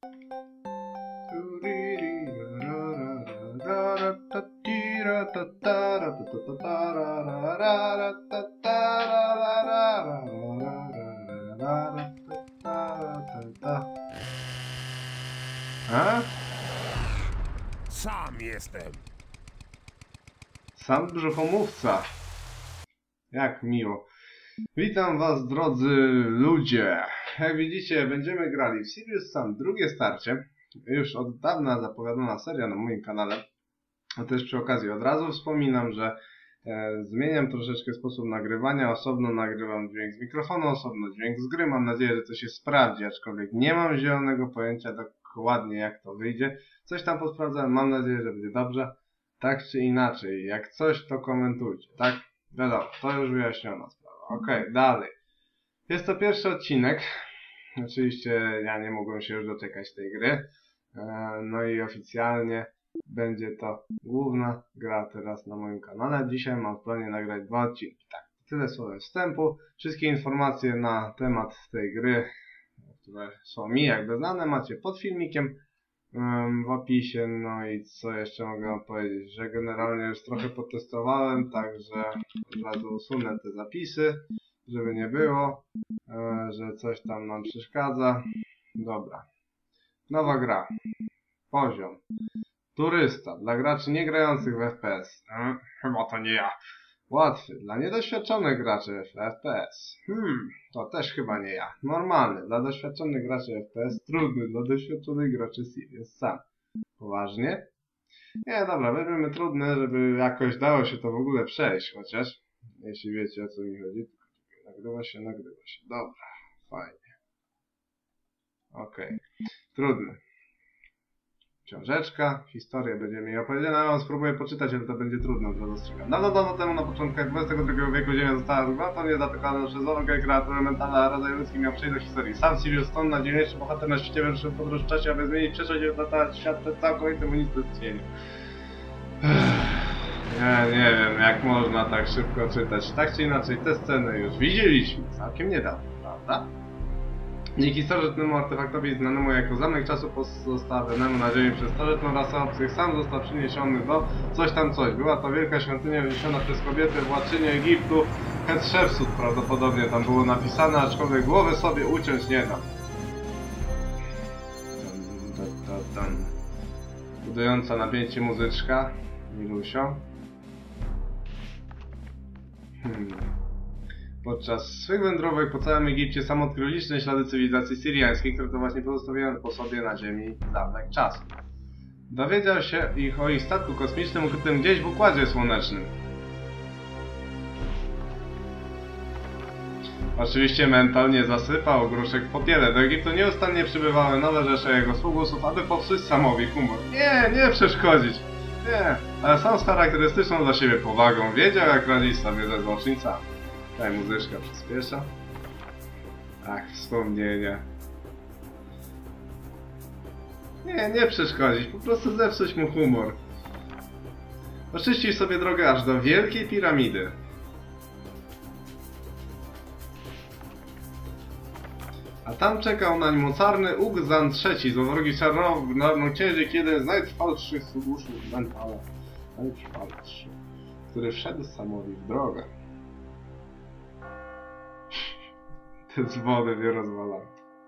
A? Sam jestem. Sam brzuchomówca. Jak miło. Witam was, drodzy ludzie. Jak widzicie, będziemy grali w Serious Sam drugie starcie. Już od dawna zapowiadana seria na moim kanale. A też przy okazji od razu wspominam, że zmieniam troszeczkę sposób nagrywania. Osobno nagrywam dźwięk z mikrofonu, osobno dźwięk z gry. Mam nadzieję, że to się sprawdzi, aczkolwiek nie mam zielonego pojęcia dokładnie jak to wyjdzie. Coś tam posprawdzałem, mam nadzieję, że będzie dobrze. Tak czy inaczej, jak coś to komentujcie, tak? Wiadomo, to już wyjaśniona sprawa. Okej, dalej. Jest to pierwszy odcinek. Oczywiście ja nie mogłem się już doczekać tej gry. No i oficjalnie będzie to główna gra teraz na moim kanale. Dzisiaj mam w planie nagrać 2 odcinki. Tak, tyle słowem wstępu. Wszystkie informacje na temat tej gry, które są mi jakby znane, macie pod filmikiem w opisie. No i co jeszcze mogę wam powiedzieć, że generalnie już trochę potestowałem, także od razu usunę te zapisy, żeby nie było, że coś tam nam przeszkadza. Dobra. Nowa gra. Poziom. Turysta. Dla graczy nie grających w FPS. Chyba to nie ja. Łatwy. Dla niedoświadczonych graczy w FPS. To też chyba nie ja. Normalny. Dla doświadczonych graczy FPS. Trudny. Dla doświadczonych graczy Serious Sam. Poważnie? Nie, dobra. Weźmiemy trudne, żeby jakoś dało się to w ogóle przejść. Chociaż, jeśli wiecie o co mi chodzi. Nagrywa się. Dobra. Fajnie. Okej. Trudny. Książeczka, historia będzie mi opowiedziana, ja spróbuję poczytać, ale to będzie trudno, to dostrzegam. Dawno temu, na początkach XXI wieku, Ziemia została gwałtownie zaatakowana przez orgę, kreaturę mentalną, a rodzaj ludzki miał przejść do historii. Sam Serious Sam, najdzielniejszy bohater na świecie, wyruszył w podróż w czasie, aby zmienić przeszłość i uratować świat przed całkowitym unicestwieniem. Ja nie wiem, jak można tak szybko czytać. Tak czy inaczej, te sceny już widzieliśmy całkiem niedawno, prawda? Dzięki starożytnemu artefaktowi znanemu jako zamek czasu pozostawionemu na ziemi przez starożytną rasę obcych, sam został przyniesiony do coś. Była to wielka świątynia wyniesiona przez kobietę władczynię Egiptu, Hatshepsut prawdopodobnie tam było napisane, aczkolwiek głowy sobie uciąć nie dam. Budująca napięcie muzyczka, Milusio. Podczas swych wędrówek po całym Egipcie sam odkrył liczne ślady cywilizacji syriańskiej, które to właśnie pozostawiały po sobie na ziemi zamek czasu. Dowiedział się o ich statku kosmicznym ukrytym gdzieś w Układzie Słonecznym. Oczywiście mental nie zasypał gruszek w popiele. Do Egiptu nieustannie przybywały nowe rzesze jego sługusów, aby popsuć Samowi humor. Nie przeszkodzić. Nie, ale sam z charakterystyczną dla siebie powagą wiedział, jak radzić sobie ze złoczyńcami. Tutaj muzyczka przyspiesza. Ach, wspomnienia. Nie przeszkodzić, po prostu zepsuć mu humor. Oczyścił sobie drogę aż do Wielkiej Piramidy. A tam czekał nań mocarny Ugzan III, złowrogi czarnoksiężyk, jeden z najtrwalszych sługuszów mentala. Najtrwalszy, który wszedł Samowi w drogę. Te dzwony mnie rozwalają.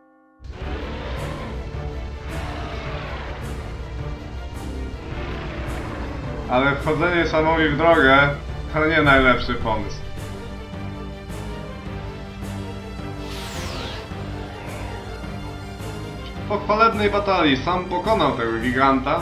Ale wchodzenie Samowi w drogę to nie najlepszy pomysł. Po chwalebnej batalii Sam pokonał tego giganta.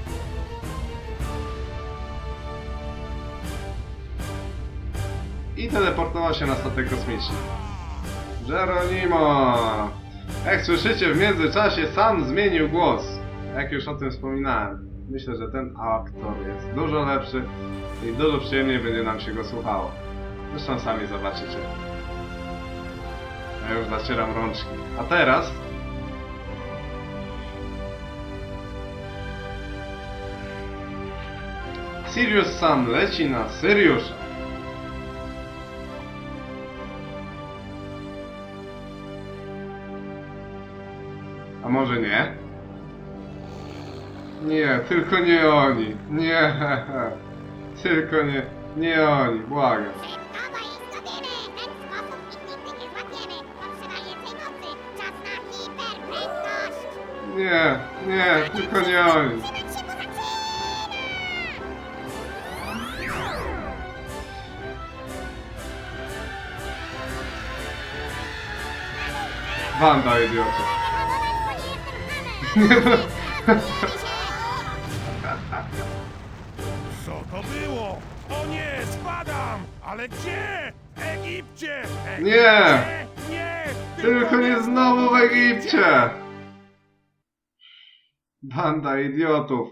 I teleportował się na statek kosmiczny. Geronimo! Jak słyszycie, w międzyczasie Sam zmienił głos. Jak już o tym wspominałem. Myślę, że ten aktor jest dużo lepszy i dużo przyjemniej będzie nam się go słuchało. Zresztą sami zobaczycie. Ja już zacieram rączki. A teraz... Serious Sam leci na Syriusza. A może nie? Nie, tylko nie oni. Nie. Tylko nie oni, błagam. Nie, nie, tylko nie oni. Banda idiotów. Co to było? O nie, spadam! Ale gdzie? W Egipcie! Nie! Nie! Tylko nie znowu w Egipcie! Banda idiotów.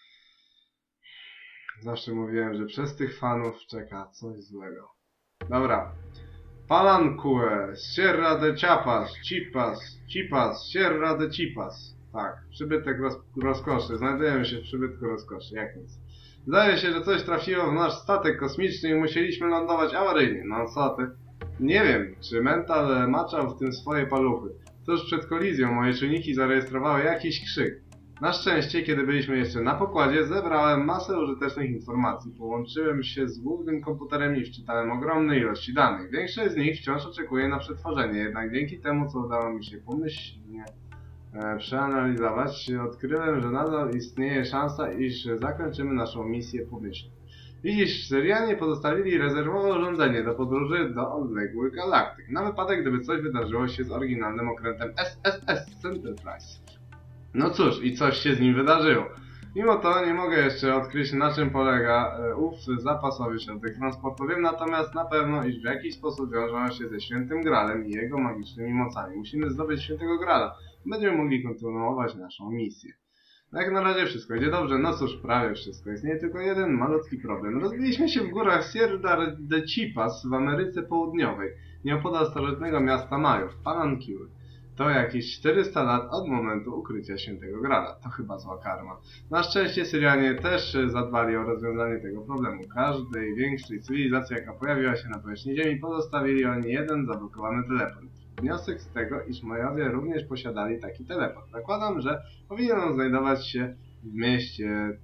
Zawsze mówiłem, że przez tych fanów czeka coś złego. Dobra. Palancue, Sierra de Chiapas, Chipas, Sierra de Chipas. Tak, przybytek rozkoszy. Znajdujemy się w przybytku rozkoszy, jak nic. Zdaje się, że coś trafiło w nasz statek kosmiczny i musieliśmy lądować awaryjnie. No co ty? Nie wiem, czy mental maczał w tym swoje paluchy. Tuż przed kolizją moje czujniki zarejestrowały jakiś krzyk. Na szczęście, kiedy byliśmy jeszcze na pokładzie, zebrałem masę użytecznych informacji. Połączyłem się z głównym komputerem i wczytałem ogromne ilości danych. Większość z nich wciąż oczekuje na przetworzenie, jednak dzięki temu, co udało mi się pomyślnie przeanalizować, odkryłem, że nadal istnieje szansa, iż zakończymy naszą misję pomyślnie. Widzisz, Syrianie pozostawili rezerwowe urządzenie do podróży do odległych galaktyk, na wypadek, gdyby coś wydarzyło się z oryginalnym okrętem SSS Enterprise. No cóż, i coś się z nim wydarzyło. Mimo to nie mogę jeszcze odkryć, na czym polega ów zapasowy środek transportu. Wiem natomiast na pewno, iż w jakiś sposób wiążą się ze Świętym Gralem i jego magicznymi mocami. Musimy zdobyć Świętego Grala. Będziemy mogli kontynuować naszą misję. Jak na razie wszystko idzie dobrze, no cóż, prawie wszystko. Istnieje tylko jeden malutki problem. Rozbiliśmy się w górach Sierra de Chipas w Ameryce Południowej, nieopodal starożytnego miasta Majów, Palanquiły. To jakieś 400 lat od momentu ukrycia Świętego Grala. To chyba zła karma. Na szczęście Syrianie też zadbali o rozwiązanie tego problemu. Każdej większej cywilizacji, jaka pojawiła się na powierzchni Ziemi, pozostawili oni jeden zablokowany teleport. Wniosek z tego, iż Majowie również posiadali taki teleport. Zakładam, że powinien on znajdować się w mieście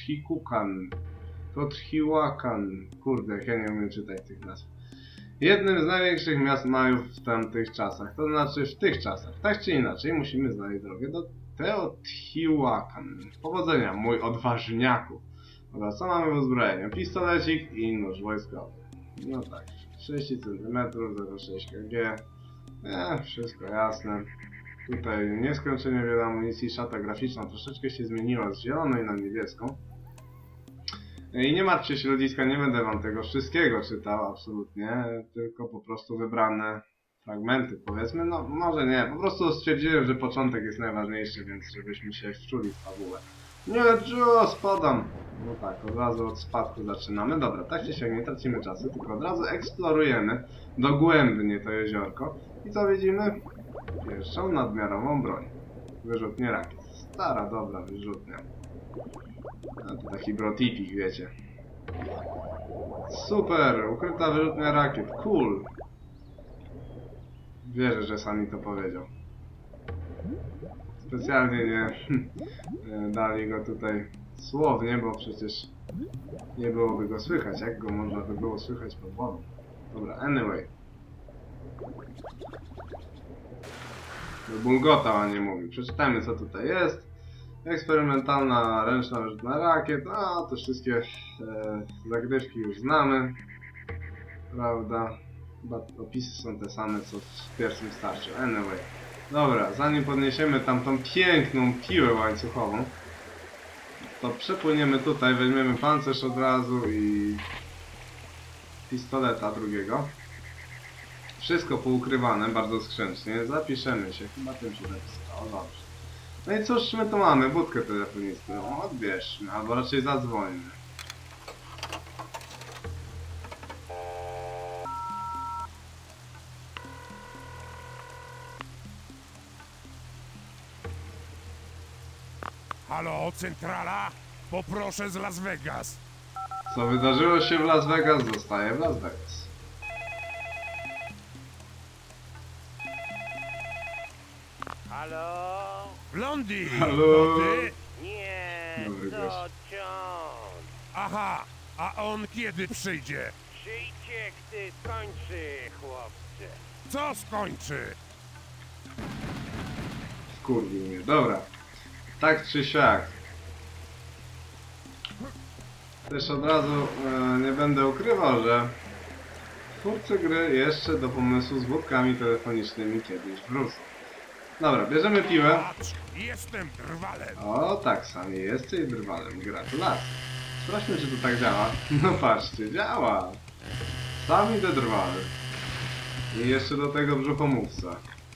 Teotihuacan. Kurde, jak ja nie umiem czytać tych nazw. Jednym z największych miast Majów w tamtych czasach, to znaczy w tych czasach. Tak czy inaczej, musimy znaleźć drogę do Teotihuacan. Powodzenia, mój odważniaku. Dobra, co mamy w uzbrojeniu? Pistolecik i nóż wojskowy. No tak, 6 cm, 0,6 kg. Wszystko jasne. Tutaj nieskończenie wiele amunicji, szata graficzna troszeczkę się zmieniła z zielonej na niebieską. I nie martwcie się ludziska, nie będę wam tego wszystkiego czytał, absolutnie, tylko po prostu wybrane fragmenty, powiedzmy, no może nie, po prostu stwierdziłem, że początek jest najważniejszy, więc żebyśmy się wczuli w fabułę. Nie, spadam! No tak, od razu od spadku zaczynamy. Dobra, tak czy siak nie tracimy czasu, tylko od razu eksplorujemy dogłębnie to jeziorko. I co widzimy? Pierwszą nadmiarową broń. Wyrzutnie rakiet. Stara, dobra wyrzutnia. A to taki brotipik, wiecie. Super! Ukryta wyrzutnia rakiet. Cool! Wierzę, że Sami to powiedział. Specjalnie nie dali go tutaj słownie, bo przecież nie byłoby go słychać. Jak go można by było słychać pod wodą? Dobra, anyway. Bulgotał, a nie mówił. Przeczytajmy, co tutaj jest. Eksperymentalna ręczna wyrzutnia rakiet. No, te wszystkie zagrywki już znamy. Prawda? Chyba opisy są te same, co w pierwszym starciu. Anyway. Dobra, zanim podniesiemy tam tą piękną piłę łańcuchową, to przepłyniemy tutaj, weźmiemy pancerz od razu i pistoleta drugiego. Wszystko poukrywane, bardzo skrzęcznie. Zapiszemy się, chyba tym się zapisało, dobrze. No i cóż my tu mamy? Budkę telefoniczną. Odbierzmy, albo raczej zadzwońmy. Halo, centrala? Poproszę z Las Vegas. Co wydarzyło się w Las Vegas, zostaje w Las Vegas. Halo? Blondie! Halo? To ty? Nie. Dobry gość. to ciąg. Aha, a on kiedy przyjdzie? Przyjdzie, gdy skończy, chłopcze. Co skończy? Kurwi mnie, dobra. Tak czy siak. Też od razu nie będę ukrywał, że twórcy gry jeszcze do pomysłu z budkami telefonicznymi kiedyś wrócą. Dobra, bierzemy piłę. Patrz, jestem drwalem. O, tak, Sami, jesteś drwalem. Gratulacje. Sprawdźmy, czy to tak działa. No patrzcie, działa. Sami te drwale. I jeszcze do tego brzuchomówca.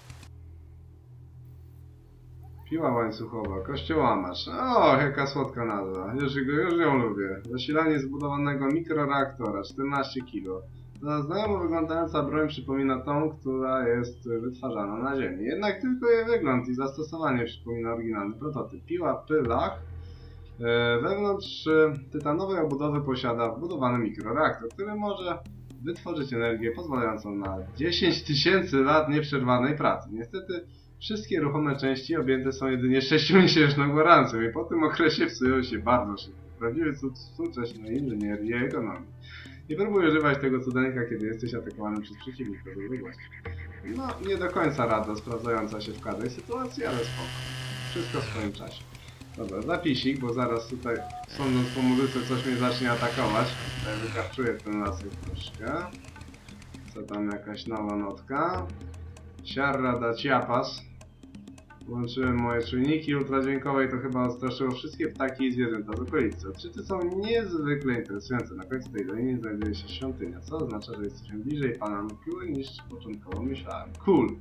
Piła łańcuchowa, kościołamacz. O, jaka słodka nazwa. Już ją lubię. Zasilanie zbudowanego mikroreaktora, 14 kg. Ta znajomo wyglądająca broń przypomina tą, która jest wytwarzana na Ziemi. Jednak tylko jej wygląd i zastosowanie przypomina oryginalny prototyp. Piła Pylach wewnątrz tytanowej obudowy posiada wbudowany mikroreaktor, który może wytworzyć energię pozwalającą na 10 000 lat nieprzerwanej pracy. Niestety wszystkie ruchome części objęte są jedynie 6-miesięczną gwarancją i po tym okresie psują się bardzo szybko. Prawdziwy cud współczesnej inżynierii i ekonomii. Nie próbuj używać tego cudeńka, kiedy jesteś atakowany przez przeciwnika z odległości. No, nie do końca rada sprawdzająca się w każdej sytuacji, ale spoko. Wszystko w swoim czasie. Dobra, zapisik, bo zaraz tutaj, sądząc po muzyce, coś mnie zacznie atakować. Tutaj wykarczuję ten lasek troszkę. Co tam, jakaś nowa notka? Sierra da Chiapas. Włączyłem moje czujniki ultradźwiękowe i to chyba odstraszyło wszystkie ptaki i zwierzęta z okolicy. Odczyty są niezwykle interesujące. Na końcu tej doliny znajduje się świątynia, co oznacza, że jesteśmy bliżej Pana Nukiły niż początkowo myślałem. Cool!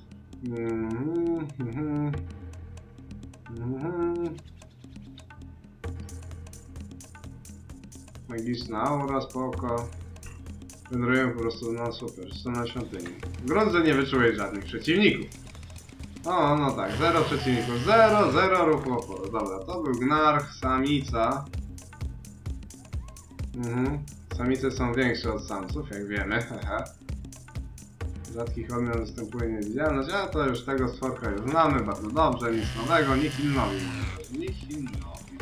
Magiczna aura, spoko. Wędrujemy po prostu, no super, są na świątyni. W gruncie nie wyczułeś żadnych przeciwników. O, no tak, 0 przeciwników, 0 ruchu oporu. Dobra, to był Gnarch, samica. Samice są większe od samców, jak wiemy, haha. Rzadkich odmian występuje niewidzialność, a to już tego stworka już znamy bardzo dobrze, nic nowego, Nihilnowi. Nihilnowi.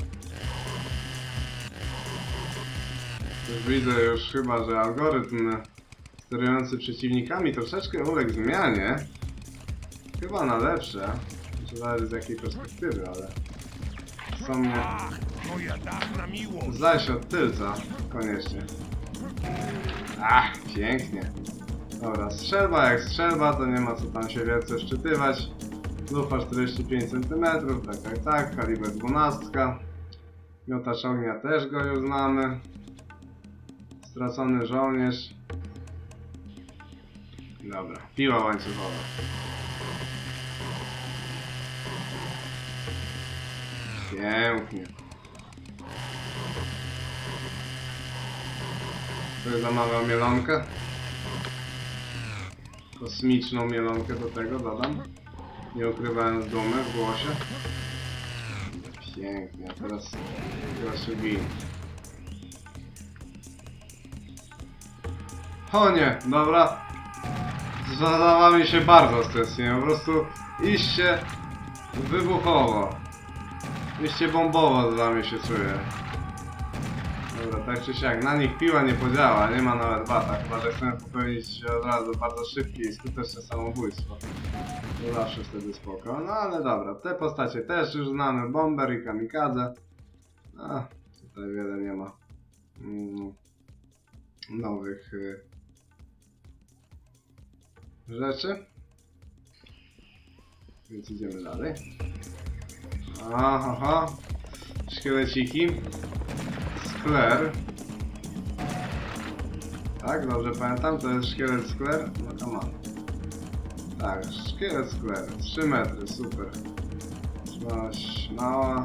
Już widzę już chyba, że algorytm sterujący przeciwnikami troszeczkę uległ zmianie. Chyba na lepsze. Zależy z jakiej perspektywy, ale są mnie... Ach, moja dawna miłość. Zaś od tylca, koniecznie. Ach, pięknie. Dobra, strzelba jak strzelba, to nie ma co tam się wielce szczytywać. Lufa 45 cm, tak, kaliber 12. Miotacz ognia też go już znamy. Stracony żołnierz. Dobra, piła łańcuchowa. Pięknie. Ktoś zamawiał mielonkę? Kosmiczną mielonkę do tego dodam. Nie ukrywając dumy w głosie. Pięknie, a teraz się bij. O nie, dobra. Zadała mi się bardzo stresuję, po prostu iście wybuchowo. Iście bombowo z wami się czuję. Dobra, tak czy siak, na nich piła nie podziała, nie ma nawet bata, chyba że chcemy popełnić od razu bardzo szybkie i skuteczne samobójstwo. To zawsze wtedy spoko, no ale dobra, te postacie też już znamy, Bomber i Kamikadze. A, tutaj wiele nie ma nowych rzeczy. Więc idziemy dalej. Aha, szkieleciki. Skler. Tak, dobrze pamiętam, to jest szkielet skler? No come on. Tak, szkielet skler. 3 metry, super. Coś mała.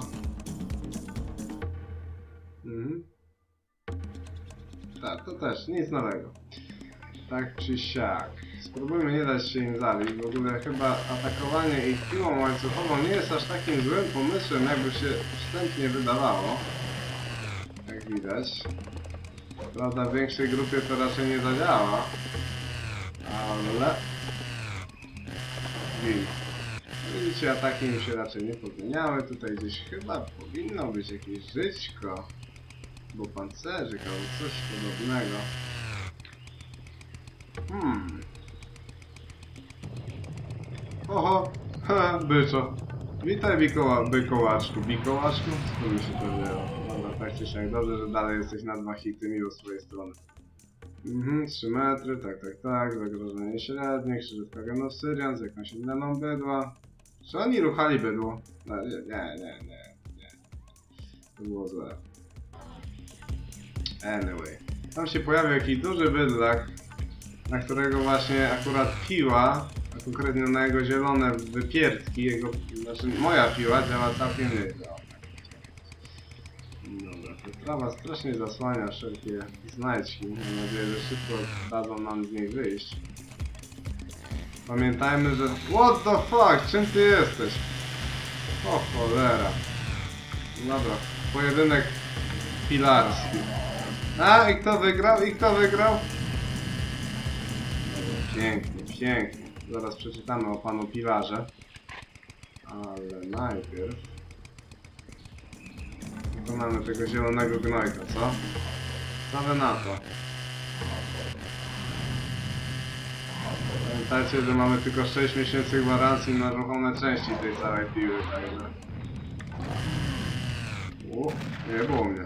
Tak, to też nic nowego. Tak czy siak. Spróbujmy nie dać się im zabić. W ogóle chyba atakowanie ich piłą łańcuchową nie jest aż takim złym pomysłem, jakby się wstępnie wydawało. Jak widać. Prawda, w większej grupie to raczej nie zadziała. Ale... życie, ataki im się raczej nie podmieniały. Tutaj gdzieś chyba powinno być jakieś żyćko. Bo pancerzyk albo coś podobnego. Oho, ha, byczo. Witaj bykołaczku. Bikołaczku? Skąd mi się to wzięło? Dobra, tak czy siak. Dobrze, że dalej jesteś na 2 hity, miło z twojej strony. 3 metry, tak. Zagrożenie średnie, krzyżówka Genów Syrian z jakąś inną bydła. Czy oni ruchali bydło? No, nie. To było złe. Anyway. Tam się pojawił jakiś duży bydlak, na którego właśnie akurat piła, a konkretnie na jego zielone wypierdki, znaczy moja piła działa całkiem nieźle. Dobra, ta trawa strasznie zasłania wszelkie znajdźki. Mam nadzieję, że szybko dadzą nam z niej wyjść. Pamiętajmy, że... What the fuck? Czym ty jesteś? O cholera. Dobra, pojedynek pilarski. A, i kto wygrał? Dobra, pięknie. Zaraz przeczytamy o panu pilarze. Ale najpierw... wykonamy tego zielonego gnojka, co? Stawię na to. Pamiętajcie, że mamy tylko 6 miesięcy gwarancji na ruchome części tej całej piły, także... Nie było mnie.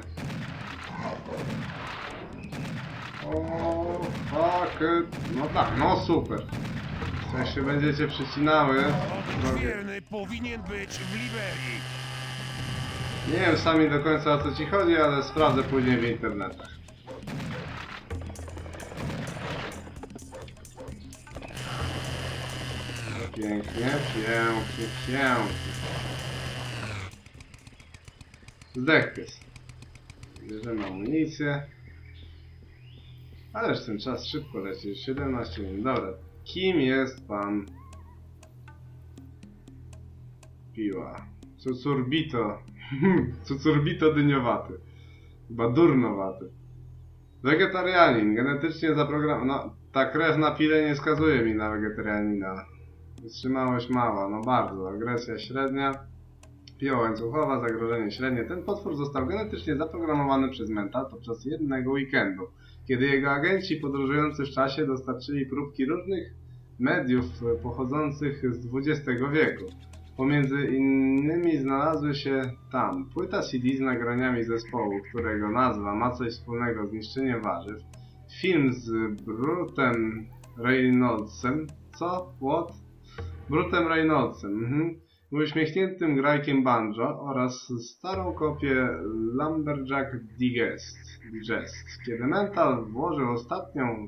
O, fuck it. No tak, no super. Jak się będziecie przycinały... Oddzielny powinien być w Liberii. Nie wiem sami do końca o co ci chodzi, ale sprawdzę później w internetach. Pięknie. Zdech pies. Bierzemy amunicję. Ależ ten czas szybko leci, 17 minut. Dobra, kim jest pan Piła? Cucurbito dyniowaty. Chyba durnowaty. Wegetarianin, genetycznie zaprogramowany. No, ta krew na pile nie skazuje mi na wegetarianina. Wytrzymałość mała, no bardzo. Agresja średnia. Piła łańcuchowa, zagrożenie średnie. Ten potwór został genetycznie zaprogramowany przez mental podczas jednego weekendu, kiedy jego agenci podróżujący w czasie dostarczyli próbki różnych mediów pochodzących z XX wieku. Pomiędzy innymi znalazły się tam płyta CD z nagraniami zespołu, którego nazwa ma coś wspólnego z niszczeniem warzyw, film z Brutem Reynoldsem, Brutem Reynoldsem, uśmiechniętym grajkiem banjo oraz starą kopię Lumberjack Digest. Kiedy Mental włożył ostatnią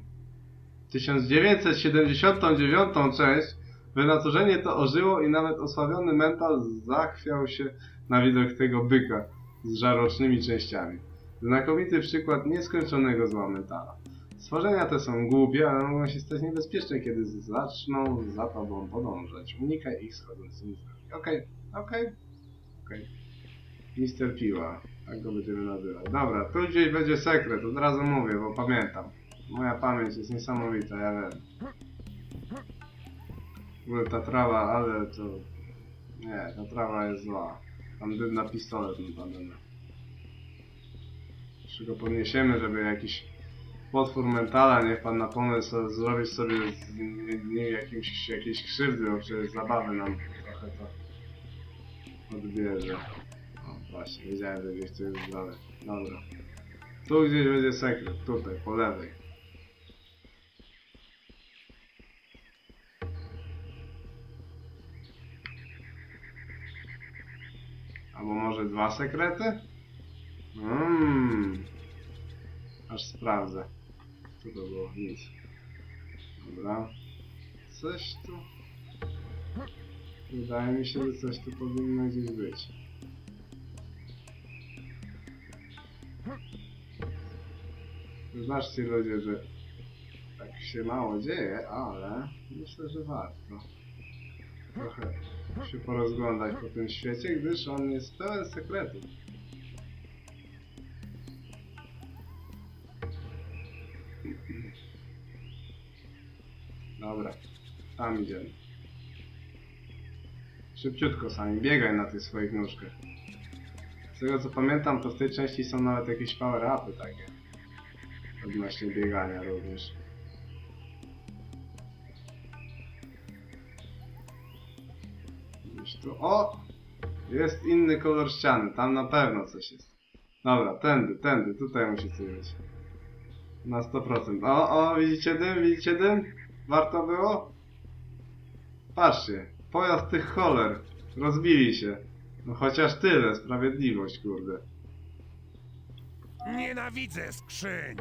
1979 część, wynaturzenie to ożyło i nawet osławiony Mental zachwiał się na widok tego byka z żarłocznymi częściami. Znakomity przykład nieskończonego zła Mentala. Stworzenia te są głupie, ale mogą się stać niebezpieczne, kiedy zaczną za tobą podążać. Unikaj ich schodzącymi drzwiami. Okej. Mister Piła. Tak go będziemy nazywać. Dobra, tu gdzieś będzie sekret, od razu mówię, bo pamiętam. Moja pamięć jest niesamowita, ja wiem. W ogóle ta trawa, ale to... Nie, ta trawa jest zła. Tam dym na pistolet napadany. Jeszcze go podniesiemy, żeby jakiś potwór Mentala nie wpadł na pomysł zrobić sobie z nim jakieś krzywdy, bo przecież zabawy nam trochę to odbierze. O właśnie, wiedziałem, że gdzieś tu jest dalej. Dobra. Tu gdzieś będzie sekret, tutaj, po lewej. Albo może 2 sekrety? Aż sprawdzę. Co to było? Nic. Dobra. Coś tu... Wydaje mi się, że coś tu powinno gdzieś być. Wybaczcie ludzie, że tak się mało dzieje, ale myślę, że warto trochę się porozglądać po tym świecie, gdyż on jest pełen sekretów. Dobra, tam idziemy. Szybciutko sami, biegaj na tych swoich nóżkach. Z tego co pamiętam, to w tej części są nawet jakieś power-upy takie. Odnośnie biegania również. Gdzieś tu... O! Jest inny kolor ściany, tam na pewno coś jest. Dobra, tędy, tutaj musi coś być. Na 100%. O, widzicie dym? Warto było? Patrzcie, pojazd tych choler. Rozbili się. No chociaż tyle, sprawiedliwość, kurde. Nienawidzę skrzyń.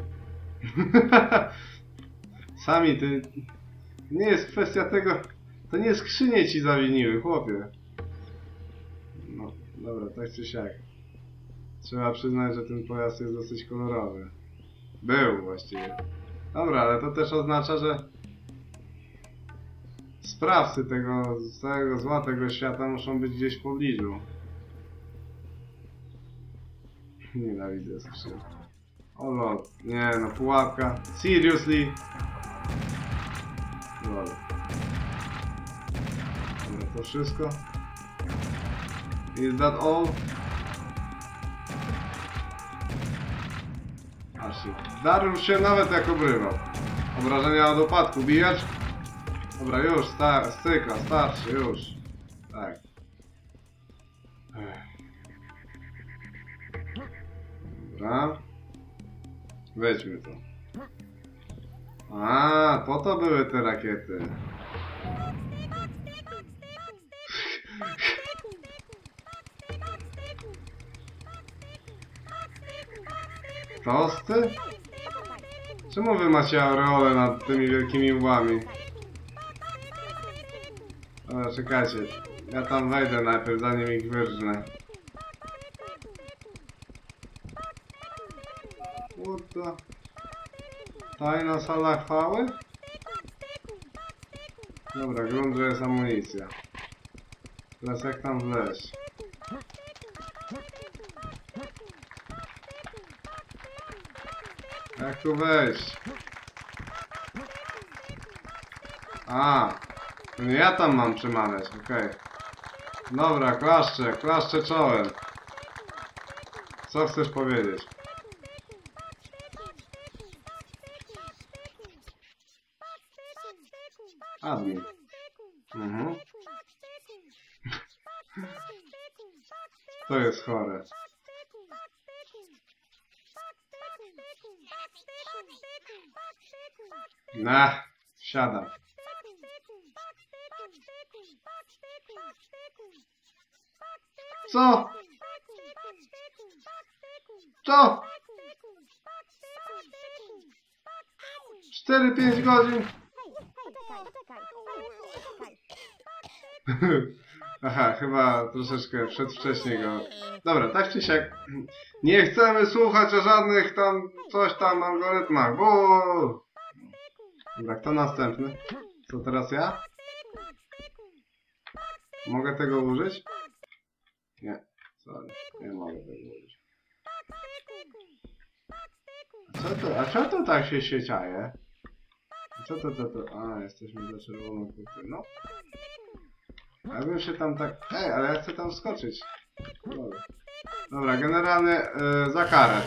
Sami ty... Nie jest kwestia tego... To nie skrzynie ci zawiniły, chłopie. No, dobra, tak czy siak. Trzeba przyznać, że ten pojazd jest dosyć kolorowy. Był właściwie. Dobra, ale to też oznacza, że... Sprawcy tego całego zła, tego świata muszą być gdzieś w pobliżu. Nienawidzę skrzyń. O lol. Nie no, pułapka. Seriously? Lol. Dobra, to wszystko? Is that all? Patrzcie, darł się nawet jak obrywał. Obrażenia od upadku, bijacz? Dobra, już, styka, starczy, już. Tak. Dobra. Weźmy to. A, po to były te rakiety. Tosty? Czemu wy macie aureolę nad tymi wielkimi łbami? Dobra, czekajcie. Ja tam wejdę najpierw, zanim ich wyrżnę. What the... Tajna sala chwały? Dobra, grunt, że jest amunicja. Teraz jak tam wleźć? Jak tu wejść? A, to nie ja tam mam przemawiać, okej. Dobra, klaszczę czołem. Co chcesz powiedzieć? Admin. Mhm. To jest chore. Siadam. Co? Co? 4-5 godzin? Aha, chyba troszeczkę przedwcześnie go... Dobra, tak czy siak... Nie chcemy słuchać o żadnych tam... coś tam algorytmach, bo... Dobra, kto następny? Co teraz ja? Mogę tego użyć? Nie, sorry, nie mogę tego użyć. A co to tak się świeciaje? Co to? A, jesteśmy za czerwoną kurtyną. Ja bym się tam tak... Ej, ale ja chcę tam wskoczyć. Dobra, generalnie za karę.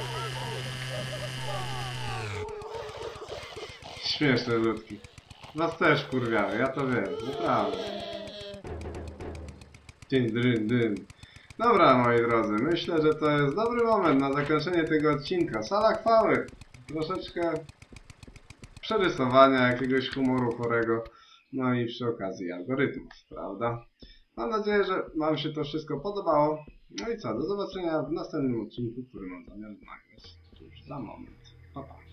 Śmieszne ludki. Was też kurwiały, ja to wiem, naprawdę. Dzień dyn. Dobra, moi drodzy, myślę, że to jest dobry moment na zakończenie tego odcinka. Sala chwały. Troszeczkę przerysowania, jakiegoś humoru chorego. No i przy okazji algorytmów, prawda? Mam nadzieję, że wam się to wszystko podobało. No i co, do zobaczenia w następnym odcinku, który mam zamiar nagrać już za moment. Pa, pa.